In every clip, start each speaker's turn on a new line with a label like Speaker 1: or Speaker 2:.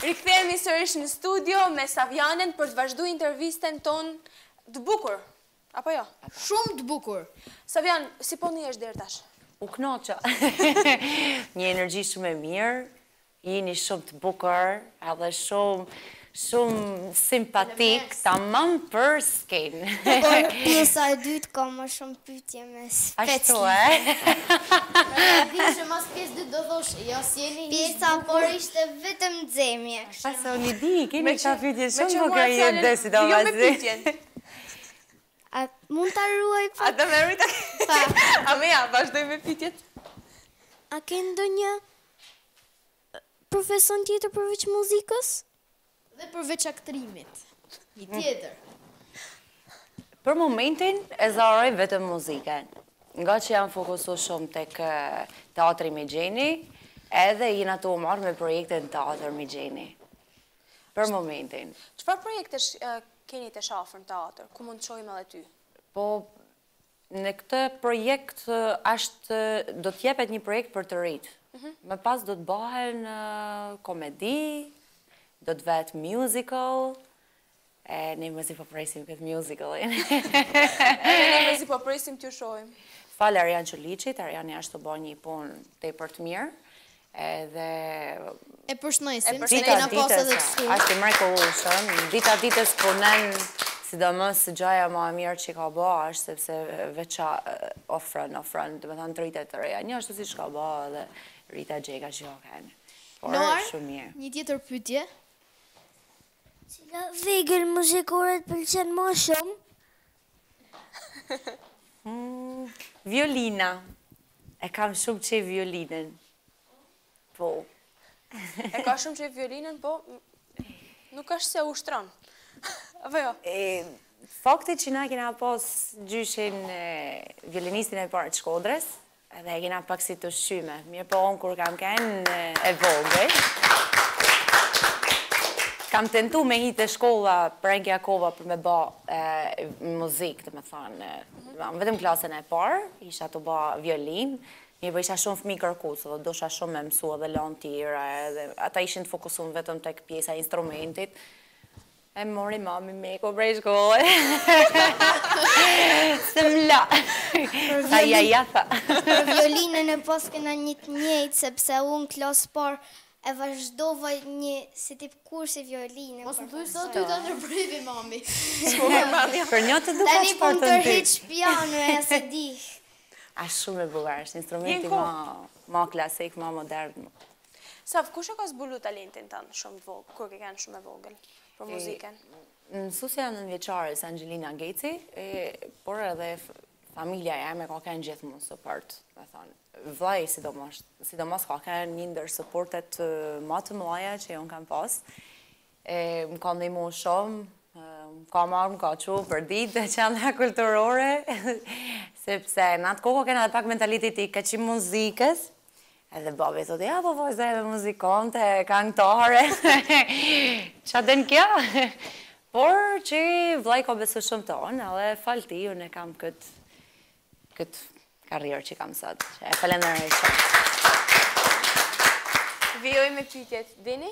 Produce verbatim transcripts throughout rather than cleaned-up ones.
Speaker 1: Rikthehemi sërish në studio me Savianen për të vazhduar intervistën tonë të bukur. Apo jo?
Speaker 2: Shumë të bukur.
Speaker 1: Savian, si po ndihesh deri tash?
Speaker 3: U knoqa. Një energji shumë e mirë, jeni shumë të bukur, edhe shumë shumë simpatik, tamam për skenë.
Speaker 4: Por pjesa e dytë ka më shumë pyetje me
Speaker 3: Ashtu
Speaker 4: specifike.
Speaker 3: e?
Speaker 2: Di që mas pjesë dytë do thosh, jo si jeni
Speaker 4: Pjesa por ishte vetëm nxemje.
Speaker 3: Asa unë i di, keni këta pyetje
Speaker 1: Me
Speaker 3: shumë
Speaker 1: që
Speaker 3: bukur
Speaker 1: mua
Speaker 3: jetë
Speaker 1: fjalën-
Speaker 3: dhe si do
Speaker 1: jo me
Speaker 3: vazhdi.
Speaker 1: pyetjen.
Speaker 4: A mund ta ruaj
Speaker 1: A
Speaker 4: pa?
Speaker 1: të me rrita? A me ja, vazhdoj me pyetjet.
Speaker 4: A ke ndonjë profesion tjetër përveç muzikës?
Speaker 2: dhe përveç aktrimit. Një tjetër.
Speaker 3: Për momentin e zaroj vetëm muzikën. Nga që jam fokusu shumë tek eh, teatri me gjeni, edhe jena të umarë me projekte në teatr me gjeni. Për momentin.
Speaker 1: Çfarë projekte sh- eh, keni të shafër në teatr? Ku mund të shohim edhe ty?
Speaker 3: Po, në këtë projekt eh, është, do t'jepet një projekt për të rritë. Më pas do të bëhen eh, komedi, do të vetë musical, e ne më si po presim këtë musicalin.
Speaker 1: Ne me si po presim t'ju shohim.
Speaker 3: Falë Arjan Qëliqit, Arjani është të bërë një punë të për të mirë, edhe
Speaker 2: E përshëndesim,
Speaker 1: E
Speaker 2: se
Speaker 1: përshëndesim.
Speaker 2: kena pas edhe kështu.
Speaker 3: është i mrekullueshëm, dita ditës punen, sidomos gjaja më e mirë që ka bë është sepse veça eh, ofron, ofron, do të thënë të rritet të reja. Një ashtu siç ka bë edhe Rita Gjeka që ka kanë. Por
Speaker 2: Noar,
Speaker 3: shumë mirë.
Speaker 2: një tjetër pyetje.
Speaker 4: Cila vegël muzikore të pëlqen më shumë?
Speaker 3: Mm, violina. E kam shumë që violinën. Po.
Speaker 1: E ka shumë që violinën, po m- nuk është se ushtron. Apo jo?
Speaker 3: E, fakti që na kena pas gjyshin e, violinistin e parë të Shkodrës, edhe e kena pak si të shqyme. Mirë po unë kur kam kënë e, e vogël, kam tentu me hitë e shkolla për Enki Jakova për me ba e, muzikë, të me thanë, e, vetëm klasën e parë, isha të ba violin, mirë po isha shumë fëmi kërkues, dhe dosha shumë me mësua dhe lanë tjera, edhe ata ishin të fokusuar vetëm tek pjesa e instrumentit. E mori mami me ko prej shkolle. Se m'la. Sa ja ja tha.
Speaker 4: Për violinën e pas kena një të njëjtë, sepse unë klasë parë e vazhdova një si tip kursi violine.
Speaker 2: Mos më
Speaker 4: për
Speaker 2: thuj sa
Speaker 4: profesor.
Speaker 2: ty ta ndërprevi mami.
Speaker 3: Për një të duka
Speaker 4: Tani
Speaker 3: që
Speaker 4: po
Speaker 3: për
Speaker 4: më
Speaker 3: të
Speaker 4: tërhiq
Speaker 3: ndyq.
Speaker 4: piano e se di.
Speaker 3: A shumë e bukur, është instrumenti
Speaker 1: Jenko.
Speaker 3: ma, ma klasik, ma modern.
Speaker 1: Sav, kush e ka zbulu talentin tanë shumë të vogël, kur ke kanë shumë e vogël për muzikën?
Speaker 3: Mësusja nënvjeçares Angelina Geci, e, por edhe f- familja jeme ka kanë gjithmonë support, me thonë. Vllai sidomos, sidomos ka kanë një ndër supportet eh, më të mëdha që unë kam pas. E, më ka ndihmu shumë, e, më ka marrë, më ka qu për ditë që janë kulturore, sepse në atë kohë kena edhe pak mentaliteti këqi muzikës, edhe babi thotë, ja, po vojza e muzikante, këngëtare, qa den kjo? Por që vllai ka besu shumë të onë, edhe falti, unë e kam këtë këtë karrierë që kam sot, që e falenderoj shumë.
Speaker 1: Vijoj me pyetjet, dini?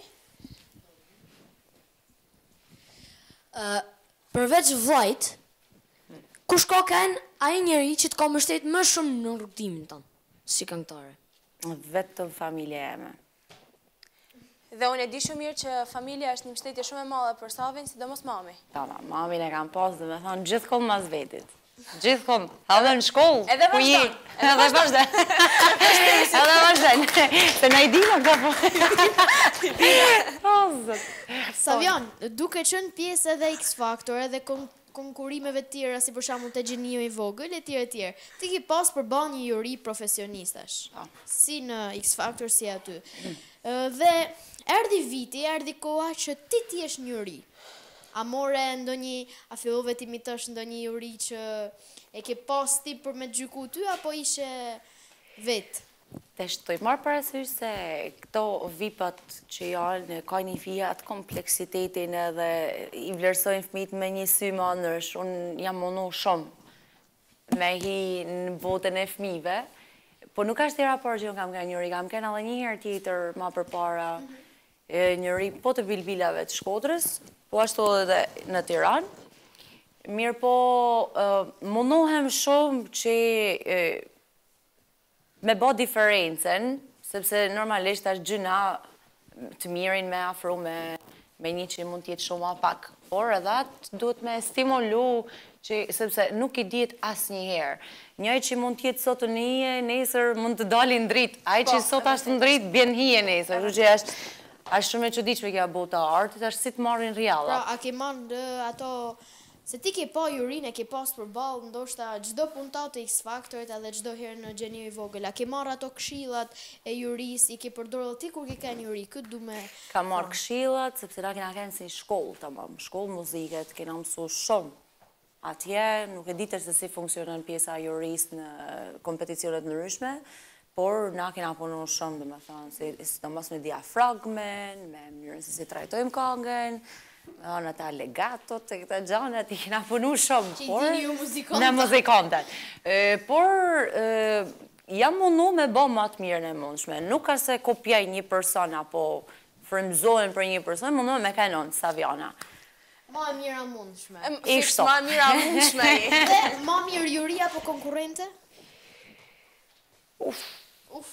Speaker 5: Uh, përveç vllajt, kush ka kanë ai njeri që të ka mbështet më shumë në rrugtimin tonë, si këngëtare?
Speaker 3: Vetëm familja jeme.
Speaker 1: Dhe unë e di shumë mirë që familja është një mbështetje shumë e madhe për Savin, sidomos mami.
Speaker 3: Tama, mamin e kam pas dhe me thonë gjithë kohë mas vetit. Gjithë kohë, edhe në shkollë.
Speaker 1: Edhe
Speaker 3: ku je,
Speaker 1: vazhdon,
Speaker 3: Edhe vazhdon. Edhe vazhdon. Se na i dina ka po. O, zot.
Speaker 2: Savian, duke qenë pjesë edhe X Factor edhe kon konkurimeve të tjera si për shembull te Gjeniu i vogël e tjerë e tjerë. Ti ke pas përballë një juri profesionistash.
Speaker 3: Po.
Speaker 2: Si në X Factor si aty. Ë, Dhe erdhi viti, erdhi koha që ti ti jesh një juri. A more ndonjë, a fillove ti imitosh ndonjë juri që e ke pas ti për me gjyku ty apo ishe vetë?
Speaker 3: Te shtoj marë parasysh se këto vipat që janë, ka një fijat kompleksitetin edhe i vlerësojnë fëmijët me një sy më ndërsh. Unë jam munu shumë me hi në botën e fëmijëve, po nuk është tjera parë që unë kam kënë njëri, kam kënë edhe një herë tjetër ma përpara. njëri po të bilbilave të Shkodrës, po ashtu edhe në Tiranë. Mirë po, mundohem shumë që me bë diferencen, sepse normalisht është gjëna të mirin me afru me, me një që mund tjetë shumë a pak. Por edhe atë duhet me stimulu, që, sepse nuk i ditë asë njëherë. Njëj që mund tjetë sot të nije, nesër mund të dalin dritë. Aj që sot ashtë në dritë, bjen hije nesër. Që është, është shumë e që diqme kja bota artit, është si të marrin rjalla.
Speaker 2: Pra, a ke marrë ato... Se ti ke pa jurin e ke pas për balë, ndoshta gjdo puntat e X-Factorit edhe gjdo herë në gjeni i vogël. A ke marrë ato këshillat e juris, i ke përdorë ti kur ke kënë juri, këtë du me...
Speaker 3: Ka marrë këshillat, sepse na kena kënë si shkollë, të mamë, shkollë muziket, kena mësu shumë. Atje, nuk e ditër se si funksionën pjesa juris në kompeticionet në ryshme, por na kena punu shumë, dhe me thonë, si të mos me diafragmen, me mënyrën se si trajtojmë kangën, në ta legatot e këta gjanët, i kena punu shumë.
Speaker 2: Që i dini ju muzikantat.
Speaker 3: Në muzikantat. Por, jam mundu me bo matë mirën e mundshme. Nuk ka se kopjaj një person, apo frëmzojnë për një person, mundu me kanonë, Saviana.
Speaker 2: Ma mirë a mundshme.
Speaker 3: Ishto.
Speaker 1: Ma mirë a mundshme.
Speaker 2: Dhe ma mirë juri apo konkurente?
Speaker 3: Uf.
Speaker 2: Uf.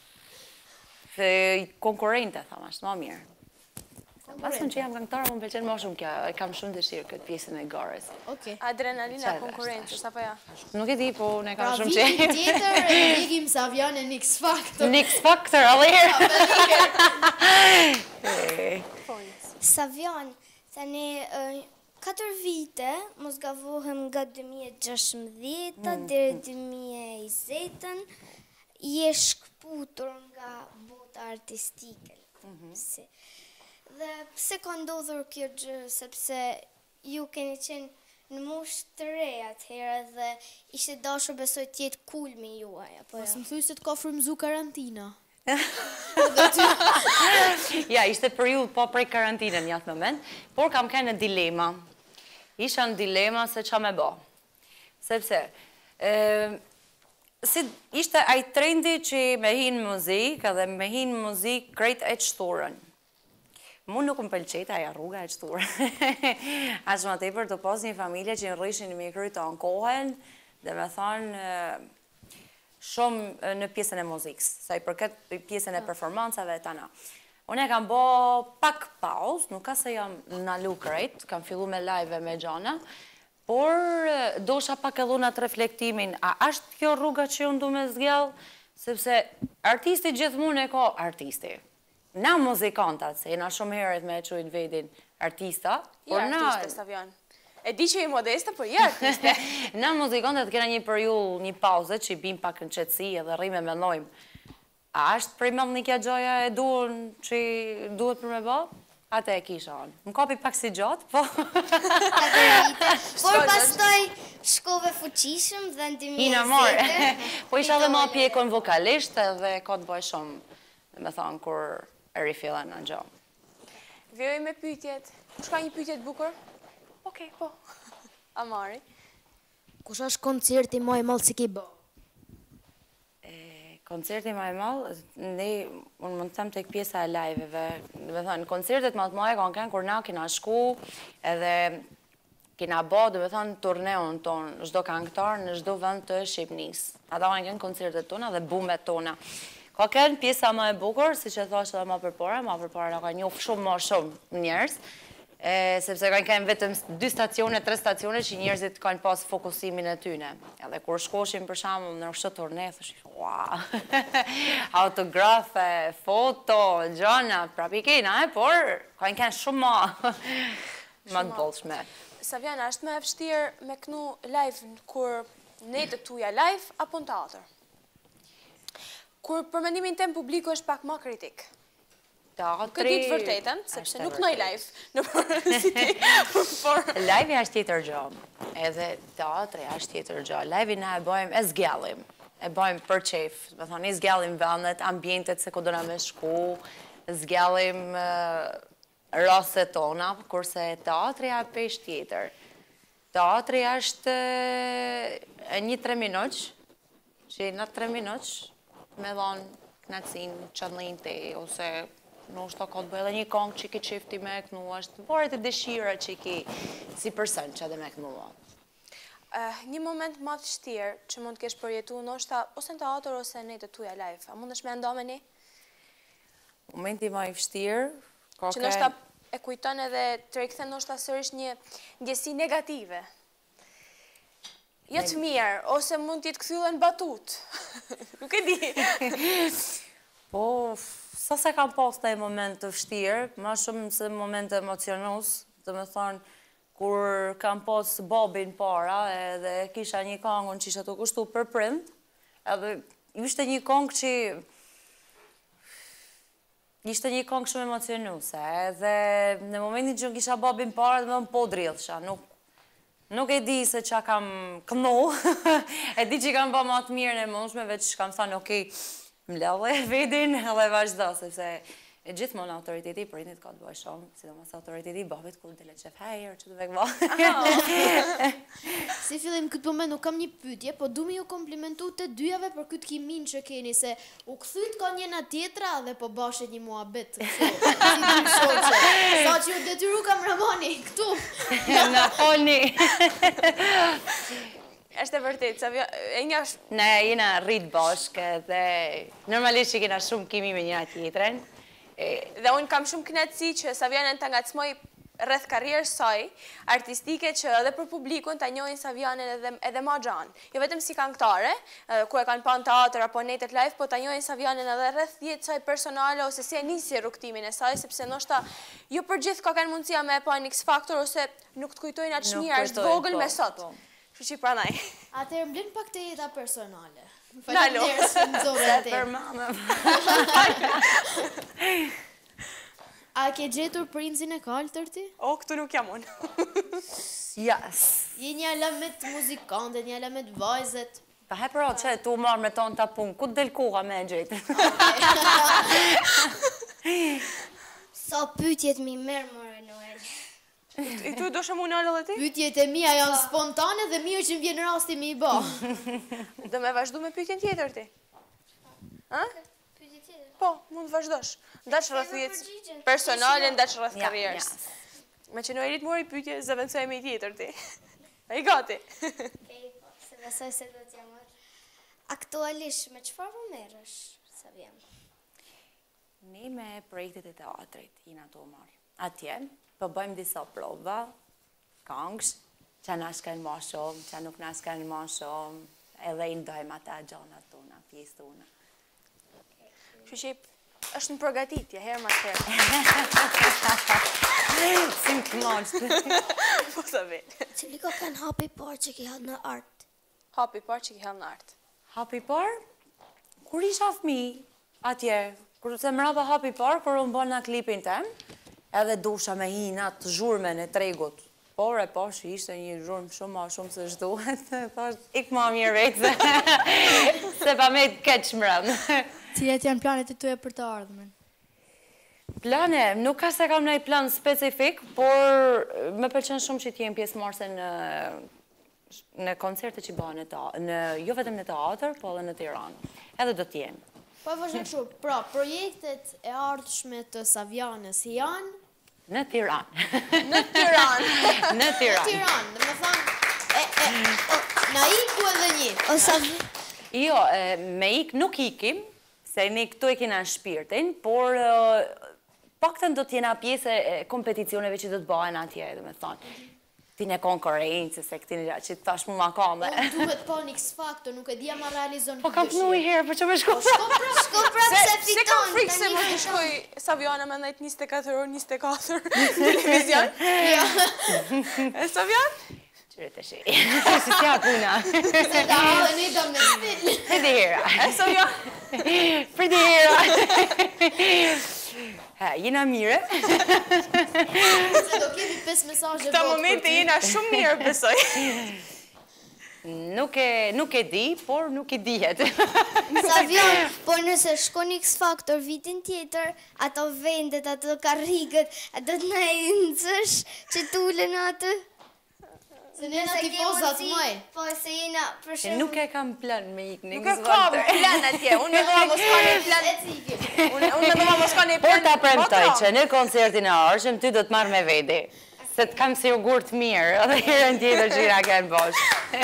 Speaker 3: Konkurente, thama, është ma mirë. Pasën që jam këngëtare, më pëlqen më shumë kja, kam shumë dëshirë këtë pjesën e garës.
Speaker 1: Adrenalina konkurencës, apo ja?
Speaker 3: Nuk e di, po ne kam
Speaker 2: Pra
Speaker 3: shumë që...
Speaker 2: vitin tjetër, e digim Saviane në X-Factor.
Speaker 3: Në X-Factor, alirë!
Speaker 4: Savian, tani katër vite, mos gavohem nga dy mijë e gjashtëmbëdhjetë deri dy mijë e njëzet, je shkëputur nga bota artistike. Dhe pse ka ndodhur kjo gjë, sepse ju keni qenë në moshë të re atëherë dhe ishte dashur besoj të jetë kulmi juaj, apo
Speaker 2: Pas
Speaker 4: jo?
Speaker 2: më thuj se të ka frymzu karantina.
Speaker 3: Ja, ishte periudhë po prej karantinën një atë moment, por kam kënë në dilema. Isha në dilema se qa me bo. Sepse, si ishte aj trendi që me hinë muzikë edhe me hinë muzikë krejt e qëturën. Mu nuk më pëlqeta aja rruga e qëturë. Ashtë më tepër të pos një familje që në rrishin në mikry të ankohen, dhe me thonë shumë në pjesën e muzikës, sa i përket pjesën e performancave e tana. Unë e kam bo pak pauz, nuk ka se jam në lukrejt, kam fillu me live me gjana, por dosha pak edhe unë atë reflektimin, a ashtë kjo rruga që unë du me zgjell, sepse artisti gjithmonë e ka artisti. Na muzikantat, se jena shumë heret me e qujtë vedin artista.
Speaker 1: Ja artiste, Savian. E di që i modesta, por ja artiste.
Speaker 3: Na muzikantat kena një periull, një pauze, që i bim pak në qëtësi edhe rime me nojmë. A është prej mëllë një kja gjoja e duon që duhet për me bo? Ate e kisha anë. Më kapi pak si gjatë, po.
Speaker 4: Por pastaj shkove fuqishëm dhe në dy mijë e
Speaker 3: Ina more.
Speaker 4: njëzet.
Speaker 3: Po isha dhe ma pjekon vokalisht edhe ka të bëj shumë, dhe me thonë, kur e rifila në gjohë.
Speaker 1: Vjoj me pytjet. Kush ka një pytjet bukur? Okej, po. Amari.
Speaker 5: Kush është koncerti më i madh që ke bë?
Speaker 3: Koncerti më i madh, ne unë mund të them tek pjesa e live-eve. Do të thënë, koncertet më të mëdha kanë qenë kur na kena shku edhe kena bë, do të thënë, turneun ton, çdo këngëtar në çdo vend të Shqipërisë. Ata kanë qenë koncertet tona dhe bumet tona. Ka qenë pjesa më e bukur, siç e thash edhe më përpara, më përpara na ka njoh shumë më shumë njerëz. Sepse kanë qenë vetëm dy stacione, tre stacione që njerëzit kanë pas fokusimin e tyne. Edhe kur shkoshim për shembull në këtë turne, thosh, wow. Autografe, foto, gjëna, prapë i kena, e, por kanë qenë shumë më më të bollshme.
Speaker 1: Saviana, është më e vështirë me kënu live kur ne të tuja live apo në teatr? Kur për mendimin tem publiku është pak më kritik. Këtë ditë vërtetën, sepse nuk nëj live në përësiti, por...
Speaker 3: Live-i është tjetër gjë, edhe teatri është tjetër gjë. Live-i na e bëjmë, e zgjallim, e bëjmë për qef, me thonë, i zgjallim vendet, ambientet se ku do na me shku, zgjallim raste tona, kurse teatri a pesh tjetër. Teatri është një tre minuq, që në tre minuq me dhonë knacin, qëllin te, ose në është ta ka të bëjë edhe një kongë që ki qifti me kënu, është varet e dëshira që ki si person që edhe me kënu.
Speaker 1: Një moment ma të shtirë që mund të kesh përjetu në është ose në teatr ose në të tuja live. A mund është me ndo me një?
Speaker 3: Momenti ma i fështirë,
Speaker 1: që në është e kujton edhe të rekthen në është sërish një ndjesi negative. Jo të mirë, ose mund t'jetë këthyllën batut. Nuk e di.
Speaker 3: Po, sa se kam pas të e moment të fështirë, ma shumë se moment emocionus, të me thonë, kur kam pas babin para, edhe kisha një kongën që isha të kushtu për prind, edhe ishte një kongë që ishte një kongë shumë emocionuse, edhe në momentin që kisha babin para, dhe me më po drillësha, nuk e di se që kam kënu, e di që kam ba ma të mirë në mundshme, veç kam thënë, okej, më lëve vedin, edhe vazhdo, sepse e gjithmonë autoriteti i prindit ka të bëjë shumë, sidomos autoriteti i babit kur dele qef hajër, që të vek bëjë.
Speaker 2: Si fillim këtë moment nuk kam një pytje, po du me ju komplimentu të dyjave për këtë kimin që keni, se u këthyt ka njëna tjetra dhe po bashet një muhabet. Si dy shoqe. Sa që ju detyru kameramani, këtu.
Speaker 3: Në folni.
Speaker 1: Eshte vërtet, e një është...
Speaker 3: Ne, jena rritë bashkë dhe normalisht që kena shumë kimi me njëna tjetren.
Speaker 1: Dhe unë kam shumë knetësi që Savianën të ngacmoj rreth karrierës saj, artistike që edhe për publikun të njojnë Savianën edhe ma gjanë. Jo vetëm si këngëtare, ku e kanë pa në teatr apo netet live, po të njojnë Savianën edhe rreth jetë saj personale ose si e nisi rrugtimin e saj, sepse ndoshta jo për gjithë ka kanë mundësia me e pa në X Factor ose nuk të kujtojnë atë shmija, është vogël me sot. Që që pranaj.
Speaker 2: Atër mblin pak të jeta personale.
Speaker 1: Nalo.
Speaker 2: A ke gjetur princin e kaltër ti?
Speaker 1: O, këtu nuk jam unë.
Speaker 3: Yes.
Speaker 2: Je një alamet muzikante, një alamet vajzet.
Speaker 3: Pa he pra që tu marrë me tonë të punë, ku të del koha me e gjetë?
Speaker 4: Sa pytjet mi mërë mërë Noel.
Speaker 1: I tu do shumë unë alë dhe ti?
Speaker 2: Pytjet e mija janë spontane dhe mirë që më vjenë rasti mi i ba.
Speaker 1: Do me vazhdu me pytjen tjetër ti?
Speaker 4: Pytjet tjetër?
Speaker 1: Po, mund vazhdosh. Ndaç rrëth jetës personale, ndaç rrëth karrierës. Me që në erit mori pytje, zëvëndsoj me i tjetër ti. A i gati?
Speaker 4: Okej, se besoj se do t'ja mërë. Aktualisht, me qëfar më merësh, Savian?
Speaker 3: Ne me projektet e teatrit, jina të marë. Atje, po bëjmë disa prova, kongsh, që na shkajnë ma shumë, që nuk na shkajnë ma shumë, edhe i ndojmë ata gjonat tona, pjesë tona.
Speaker 1: Shqip, është në përgatitje, herë ma herë.
Speaker 3: Si më të mështë.
Speaker 1: Po sa vetë.
Speaker 4: Cili ka kanë hapi parë që ki halë në artë?
Speaker 1: Hapi parë që ki halë në artë.
Speaker 3: Hapi parë? Kur isha fmi, atje, kur se mrapa hapi parë, kur unë bënë në klipin tem, edhe dusha me hina të zhurme në tregut. Por e po që ishte një zhurmë shumë ma shumë se shduhet, thasht, ik ma mirë vekse, se pa me të keqë mrëm.
Speaker 2: Cilat janë planet e tuja për të ardhmen?
Speaker 3: Plane, nuk ka se kam nëjë plan specifik, por me pëlqen shumë që t'jem pjesë marse në në koncerte që bëha në, jo vetëm në teatr, po edhe në Tiranë. Edhe do t'jem.
Speaker 2: Po e vazhdo kështu, pra, projektet e ardhshme të Savianës janë?
Speaker 3: Në Tiranë.
Speaker 1: Në Tiranë.
Speaker 3: Në Tiranë.
Speaker 2: Në Tiranë, dhe me thonë, e, e, na iku edhe një.
Speaker 4: O Savi...
Speaker 3: Jo, me ik nuk ikim, se ne këtu e kena në shpirtin, por pakten do t'jena pjesë e kompeticioneve që do t'bajnë atje, dhe me thonë. Ti në konkurencë, se këti në që tash mu ma kame.
Speaker 2: Po duhet po një X Factor, nuk e dhja ma realizon.
Speaker 3: Po kam punu i herë, për që me shko pra.
Speaker 4: Shko prapë se
Speaker 1: Se
Speaker 4: fiton.
Speaker 1: kam frikë se më të shkoj Saviana me ndajt njëzet e katër orë, njëzet e katër televizion. E Savian?
Speaker 3: Qyre të shi. Si tja puna.
Speaker 2: Se da dhe një do me stil.
Speaker 3: Për di hera.
Speaker 1: E Savian?
Speaker 3: Për di hera. Jena mire.
Speaker 2: Se do kemi pesë mesazhe
Speaker 1: Këta momente jena shumë mirë, besoj.
Speaker 3: Nuk e di, por nuk e dihet.
Speaker 4: Savian, por nëse shko një X Factor vitin tjetër, ato vendet, ato karrigët, a do të na e nëzësh që t'ullën atë?
Speaker 2: Se ne na tifozat mëj.
Speaker 4: Po, se jena për
Speaker 3: E
Speaker 4: shembull.
Speaker 3: nuk e kam plan me ik një
Speaker 1: Nuk e kam plan atje, unë me dhoma mos ka një plan. Unë unë me dhoma mos ka një plan.
Speaker 3: Por ta premtoj që në koncertin e arshëm ty do të marrë me vedi. Se të kam si jogurt mirë, edhe herën tjetër që ira kenë bosh.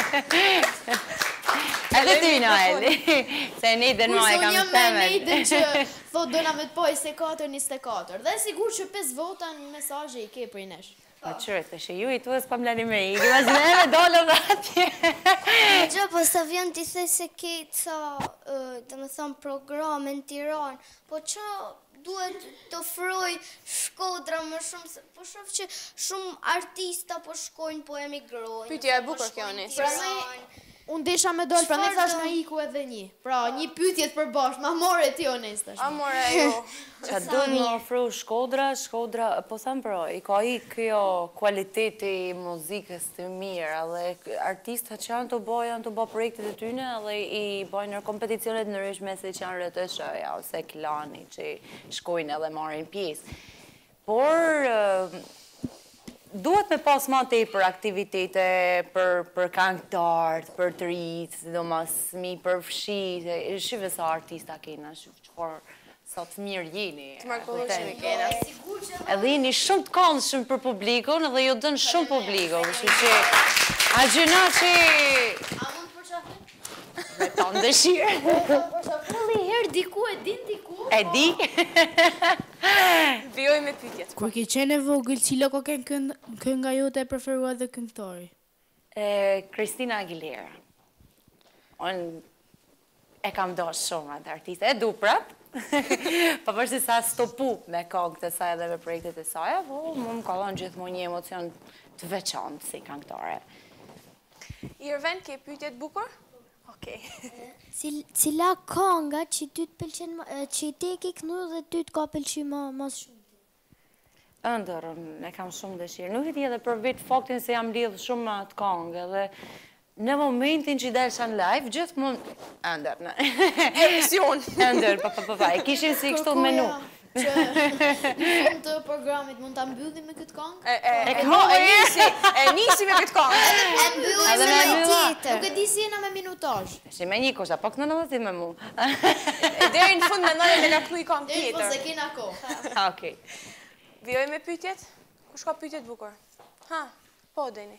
Speaker 3: Edhe ty, Noel, se një dhe në e kam
Speaker 2: Unë jam me
Speaker 3: temet.
Speaker 2: Nejdën që thot dona me të po njëzet e katër njëzet e katër. Dhe sigur që pesë vota në mesazhe i ke për i nesh.
Speaker 3: Po qërët, të shë ju i tuës pa mlani me i, këma zë me dollë dhe atje.
Speaker 4: Gjo, po sa vjen t'i the se ke ca, dhe me thonë, programe në Tiranë, po që duhet të ofroj Shkodra më shumë, se po shoh që shumë artista po shkojnë, po emigrojnë.
Speaker 1: Pyetja e
Speaker 4: po
Speaker 1: bukur kjo,
Speaker 4: shkojnë
Speaker 1: Onis.
Speaker 4: Tiranë.
Speaker 2: Unë desha me dollë, pra ne
Speaker 4: Çfarë
Speaker 2: thash
Speaker 4: do?
Speaker 2: na iku edhe një. Pra, një pytjet për bashkë, ma more ti onest është.
Speaker 1: Amore, jo.
Speaker 3: Qa do më ofru Shkodra, Shkodra, po thëmë pro, i ka i kjo kualiteti muzikës të mirë, edhe artista që janë të bojë, janë të bojë projektet e tyne, edhe i bojnë në kompeticionet në rishme se që janë rëtë shëja, ose klani që shkojnë edhe marrin pjesë. Por, duhet me pas ma te për aktivitete, për këngëtartë, për të rritë, sidomos mi përfshit, shive sa artista kena, shive qëpar sa të mirë jeni.
Speaker 1: Të mrekullueshme kena.
Speaker 3: Edhe jeni shumë të këndshëm për publikun, edhe ju dënë shumë publiku, kështu që a gjëna që
Speaker 2: A mund të përqafin?
Speaker 3: me tonë dëshirë.
Speaker 2: Pëlli herë diku e din diku.
Speaker 3: E di?
Speaker 1: Vjoj me pyetjet.
Speaker 6: Kur ke qenë e vogël, cila ka qenë kënga jote e preferuar dhe këngëtari?
Speaker 3: Kristina Aguilera. Unë e kam dosh shumë atë artiste, e du prap, pa përsi sa stopu me këngët e saj dhe me projektet e saj, po më më kalon gjithmonë një emocion të veçantë si këngëtare.
Speaker 1: Irven, ke pyetjet bukur? Okej.
Speaker 4: Cila kënga që ty të pëlqen, më- e, që ti e ke kënu dhe ty të ka pëlqy më më shumë?
Speaker 3: Ëndër, unë e kam shumë dëshirë. Nuk e di edhe për vetë faktin se jam lidhë shumë me atë këngë, edhe në momentin që i delësha në live, gjithmonë ëndër, në.
Speaker 1: Emision.
Speaker 3: Ëndër, pa, pa, pa, pa, e kishin si kështu menu.
Speaker 2: Që në fund të programit mund ta mbyllim me këtë këngë?
Speaker 1: E, e, e,
Speaker 3: ka
Speaker 1: mo, e
Speaker 3: e.
Speaker 1: nisi, e nisi me këtë këngë.
Speaker 4: E mbyllim
Speaker 3: Edhe
Speaker 4: me
Speaker 3: me
Speaker 4: një
Speaker 3: mbylla.
Speaker 4: tjetër.
Speaker 2: Nuk e di si jena me minutazh.
Speaker 3: Shi me një kusha, po këtë në nëzit me mu.
Speaker 1: E deri në fund mendoj me ka knu i këngë
Speaker 2: Deri po se
Speaker 1: tjetër.
Speaker 2: kena kohë.
Speaker 3: Okej.
Speaker 1: Vjoj me pyetjet? Kush ka pyetjet bukur? Ha, po Deni.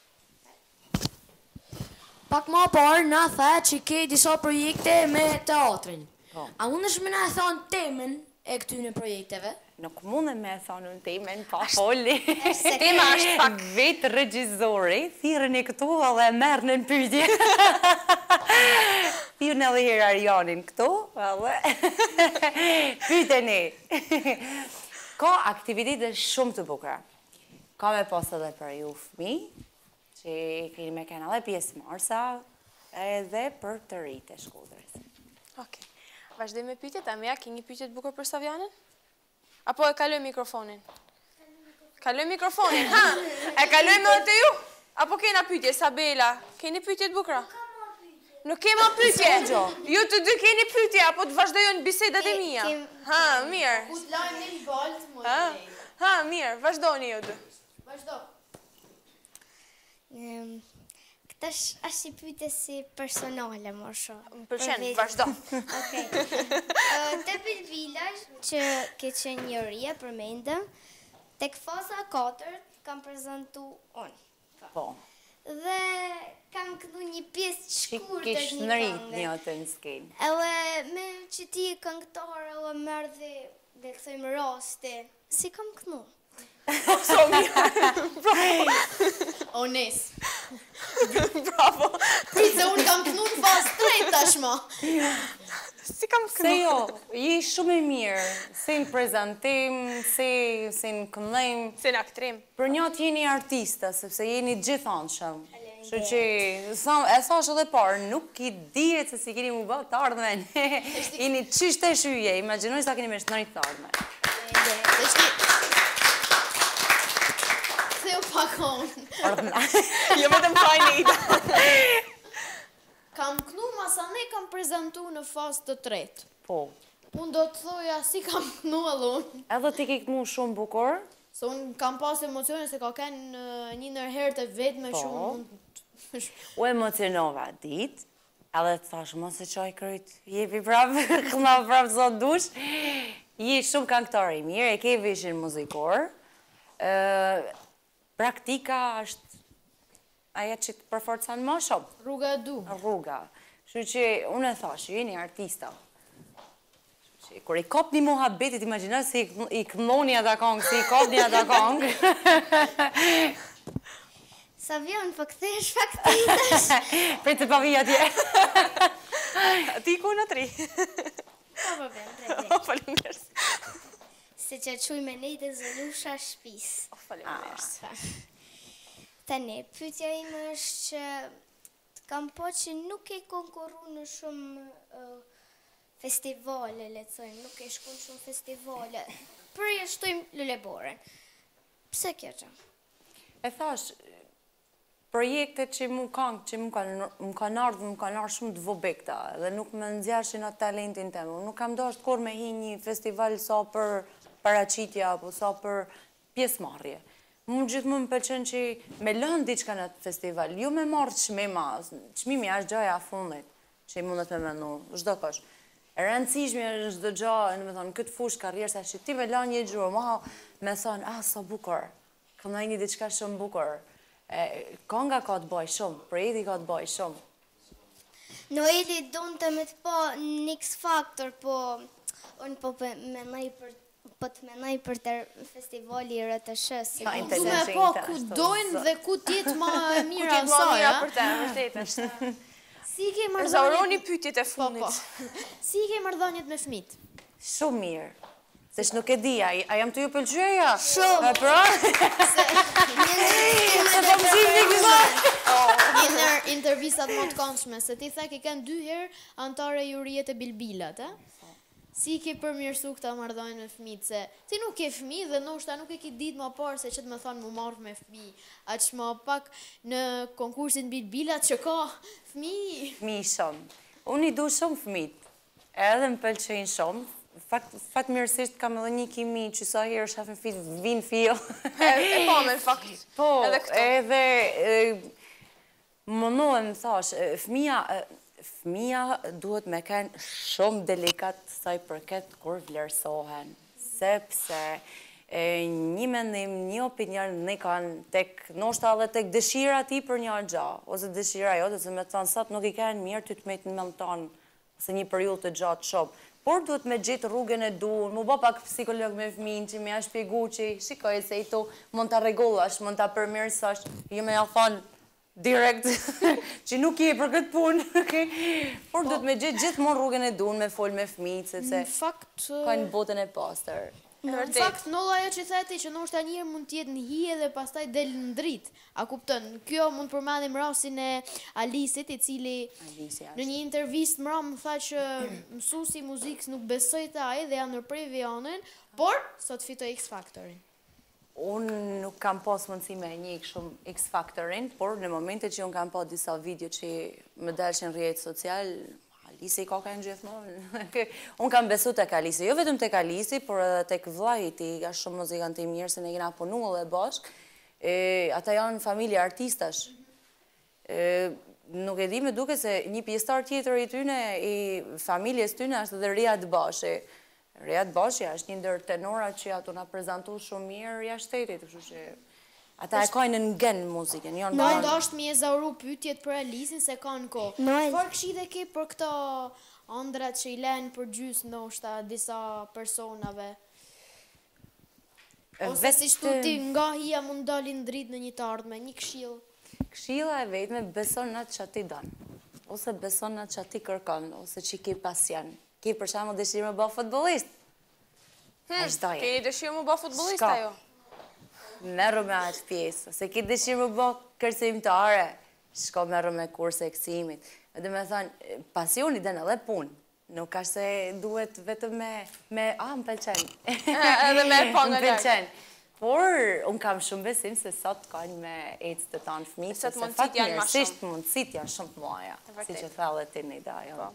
Speaker 5: Pak ma parë na the që ke disa projekte me teatrin.
Speaker 3: Po.
Speaker 5: A mundesh me na thonë temën e këtyne projekteve?
Speaker 3: Nuk mundem me e thonë në temen, pa foli.
Speaker 1: Tema është pak.
Speaker 3: Vetë regjizori, thirën e këtu edhe e merë në pyetje. Thirën edhe herë Arjanin këtu, edhe pyeteni. Ka aktivitete shumë të bukura. Ka me pas edhe për ju fëmi, që keni me kena edhe pjesë marsa, edhe për të rritë e Shkodrës.
Speaker 1: Okej. Vazhdoj me pyetjet, a mja ke një pyetje të bukur për Savianën? Apo e kaloj mikrofonin? Kaloj mikrofonin, ha? E kaloj me të ju? Apo kena pyetje, Sabela? Keni pyetje të bukura? Nuk kema pyetje. Ju të dy keni pyetje, apo të vazhdojnë bisedat e mia?
Speaker 4: kem-
Speaker 1: Ha, mirë.
Speaker 2: Ku të lajmë në një balë të
Speaker 1: Ha,
Speaker 2: mojë.
Speaker 1: ha, mirë, vazhdoni ju dy.
Speaker 2: Vazhdo.
Speaker 4: Ehm, Këta sh- është një pyetje si personale më shumë.
Speaker 1: Më pëlqen,
Speaker 4: Për veten.
Speaker 1: vazhdo.
Speaker 4: Okej. Ë, Te Bilbilash që ke qenë njëria përmendëm, tek faza e katërt kam prezantu unë.
Speaker 3: Po,
Speaker 4: Dhe kam këtu një pjesë të
Speaker 3: që
Speaker 4: shkurtër
Speaker 3: kish
Speaker 4: një
Speaker 3: në rritë
Speaker 4: këngë.
Speaker 3: një atë në skenë.
Speaker 4: Edhe me që ti e këngëtar edhe merë dhe, dhe këthojmë raste, si kam kënu?
Speaker 2: Ones.
Speaker 1: Bravo.
Speaker 2: Prit se unë kam kënu në fazë tretë tashma.
Speaker 1: Si kam
Speaker 3: Se
Speaker 1: kënu?
Speaker 3: jo, je shumë e mirë, si në prezentim, si, si në këndhim.
Speaker 1: Se në aktrim.
Speaker 3: Për një të jeni artista, sepse jeni gjithanshëm. Kështu që, sa- e sa është edhe parë, nuk i dihet se si keni mu bë të ardhmen. Jeni qishte shyje, imaginoj sa keni me shtënërit të ardhmen.
Speaker 2: Dhe shti... Se u pakon.
Speaker 1: Jo vetëm fajnit.
Speaker 2: Kam kënu masane kam prezentu në fazë të tretë.
Speaker 3: Po,
Speaker 2: Unë do të thoja si kam kënu edhe unë.
Speaker 3: edhe ti ke këmu shumë bukur,
Speaker 2: Se unë kam pas emocione se ka kenë një nërherë të vetë me shumë mund...
Speaker 3: U emocionova dit, edhe të thash, mos e qaj kryt, jepi prapë, këma prapë sot dush. Je shumë këngëtar i mirë, e ke vishin muzikor. Praktika është aja që të përforcan më shumë.
Speaker 2: Rruga e du.
Speaker 3: Rruga. Shë që unë e thash, ju jeni artista. Kër i kop një muhabetit, imaginoj si i këmoni ata kongë, si i kop një ata kongë.
Speaker 4: Savion, po këthesh faktitash.
Speaker 3: Prej të pavija tje.
Speaker 1: Ti ku në tri?
Speaker 4: Po, po, ben, prej
Speaker 1: O, faleminderit.
Speaker 4: Se që quj me nejtë e zëllusha shpis.
Speaker 1: O, faleminderit.
Speaker 4: Tani, pyetja ime është që të kam po që nuk e konkurru në shumë festivale, lecojmë, nuk e shkun shumë festivale. Përja shtojmë Luleboren. Pse kjo që?
Speaker 3: E thash, projekte që mu kanë, që mu kanë ardhë, mu kanë ardhë shumë të vobekta, dhe nuk më nëzjashin atë talentin temë. Nuk kam dashtë kur me hi një festival sa për paraqitja, apo sa për pjesëmarrje. Mu gjithë më më pëlqen që me lënë diçka në atë festival, ju me marrë qmima, qmimi është gjaja a fundit, që i mundet me menu, shdo kosh. E rëndësishme është çdo gjë, në me thonë, këtë fush karrierë, sa që ti me la një gjurë, ma me thonë, ah, sa bukur, kam në një diçka shumë bukur. Konga ka të bëj shumë, projekti ka të bëj shumë.
Speaker 4: Noeli donë të me të po një X-Factor, po unë po menaj për po të menaj për të festivali R T S H.
Speaker 2: Du me po ku dojnë dhe ku tjetë ma e mira
Speaker 1: Ku tjetë ma mira për te,
Speaker 2: vërtet është. Si ke mardhonjet...
Speaker 1: Zauroni pytjet e fundit.
Speaker 2: Si ke mardhonjet me fmit?
Speaker 3: Shumë mirë. Se që nuk e di, a jam të ju pëlqyeja?
Speaker 4: Shumë.
Speaker 3: E pra? Se po mësim një kësa.
Speaker 2: Një nërë intervistat më të konshme, se ti thek i kanë dy herë antare jurijet e bilbilat, e? Si ke përmirësu këta mardhonjë me fmit, se ti nuk ke fmi dhe ndoshta nuk e ki ditë më parë se që të më thonë mu marrë me fmi, a që më pak në konkursin bilbilat që ka fmi.
Speaker 3: Fmi shumë. Unë i du shumë fmit, edhe më pëlqejnë shumë. Fat mirësisht kam edhe një kimi që sa herë shafin fit vinë fil.
Speaker 1: E po me në fakt.
Speaker 3: Po,
Speaker 1: edhe këto.
Speaker 3: Edhe mënohem, thash, fmija, fmija duhet me kenë shumë delikat saj përket kur vlerësohen. Sepse një mendim, një opinion në kanë tek, nështë edhe tek dëshira ti për një gja, ose dëshira jote, se me të thonë sot nuk i kanë mirë ty të me të në më tonë, ose një periull të gjatë shumë. Por duhet me gjithë rrugën e duhur, mu bo pak psikolog me fmin që me a shpjegu që shikoj se i tu mund të regullash, mund të përmirësash, ju me a thonë direkt që nuk je për këtë punë. Por duhet me gjithë gjithë mund rrugën e duhur me folë me fmin, sepse ka një botën e pastër.
Speaker 2: Në fakt, nëlla ajo që theti që nështë a njërë mund tjetë në hije dhe pastaj del në dritë. A kuptën, kjo mund përmanim rasin e Alisit, i cili në një intervist mëra më tha që mësusi muzikës nuk besoj të aje dhe janë nërprej vionën, por sot fitoj X-Factorin.
Speaker 3: Unë nuk kam pas mundësi me një shumë X-Factorin, por në momente që unë kam pas disa video që më dalshin rrjetë social, Alisi ka ka në gjithmonë. Unë kam besu të Alisi, jo vetëm të Alisi, por edhe të këvlajti, ka shumë muzikant të mirë, se ne kena punu dhe bashk. Ata janë familje artistash. Nuk e di me duke se një pjestar tjetër i tyne, i familjes tyne, është dhe Riad Bashi. Riad Bashi është një ndër tenora që ato nga prezentu shumë mirë rria shtetit, kështu që ata e kajnë në ngën muzikën.
Speaker 2: Në ndashtë mi e zauru pytjet për Alisin se ka në ko. Farë këshi dhe ke për këta andrat që i lenë për gjysë ndoshta disa personave? Ose si shtu ti nga hia mund dalin dritë në një të ardhme, një këshilë?
Speaker 3: Këshila e vetme beson në atë që ti donë, ose beson në atë që ti kërkon, ose që ki pasjen. Ki për shamë dëshirë me bë futbolist?
Speaker 1: Ki dëshirë me bë futbolista jo?
Speaker 3: Merru me atë pjesë, se ki dëshirë më bë kërcimtare, shko merru me kurse e kësimit. Dhe me thonë, pasioni dhe në dhe punë, nuk ashtë se duhet vetëm me, a, më pëlqen.
Speaker 1: Edhe me pa nga
Speaker 3: lërë. Por, unë kam shumë besim se sot kanë me ecë të tanë fëmijë, se fatë mirësisht mundësit janë shumë të muaja, si që thallë ti një da, jo.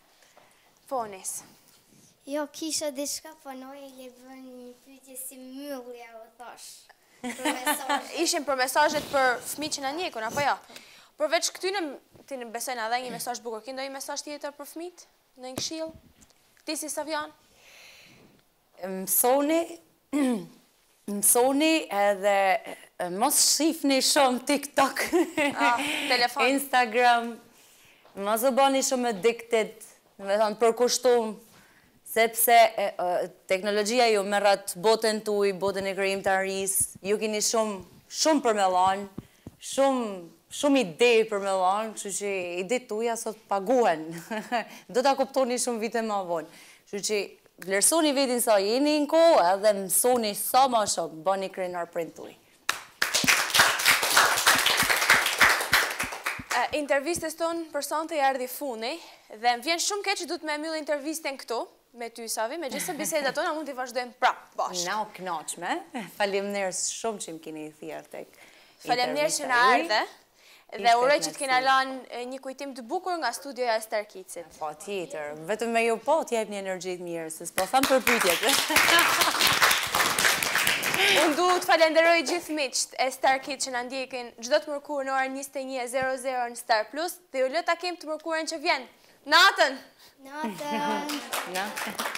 Speaker 1: Po, nisë.
Speaker 4: Jo, kisha diçka, po noj e le bën një pyetje si my Julia u thash. Për mesazhet.
Speaker 1: Ishin për mesazhet për fëmijë që na njekun, apo jo? Përveç këtyne, ti në besojnë edhe një mesazh bukur, ki ndonjë mesazh tjetër për fëmijët? Në një këshill? Ti si Savian?
Speaker 3: Mësoni, mësoni edhe mos shifni shumë TikTok,
Speaker 1: telefon.
Speaker 3: Instagram, mos u bani shumë addicted, me thonë përkushtum, sepse teknologjia ju merrat botën tuj, botën e krijimtarisë, ju keni shumë, shumë për me lanë, shumë, shumë ide për me lanë, kështu që ide tuja sot paguhen. Do ta kuptoni shumë vite më vonë. Kështu që vlerësoni vetin sa jeni në kohë, edhe mësoni sa më shumë, bani krenar prind tuj.
Speaker 1: Intervistës tonë për sonte i ardhi funi, dhe më vjen shumë keq që du të me mbyll intervistën këtu, me ty, Savi, me gjithë se bisedat tona mund t'i vazhdojmë prapë bashkë.
Speaker 3: Na u knaqme, faleminderit shumë që më keni thirrë tek.
Speaker 1: Faleminderit që na ardhe, dhe uroj që të kena lanë një kujtim të bukur nga studioja e Star Kidsit.
Speaker 3: Po, tjetër, vetëm me ju po t'jep një energji të mirë, se s'po tham për pyetjet.
Speaker 1: Unë du të falenderoj gjithë miqt e Star Kids që në ndjekin çdo të mërkurë në orën njëzet e një e zero zero në Star Plus, dhe ju lë takim të mërkurën që vjen. Natën!
Speaker 4: Natën!
Speaker 3: Na.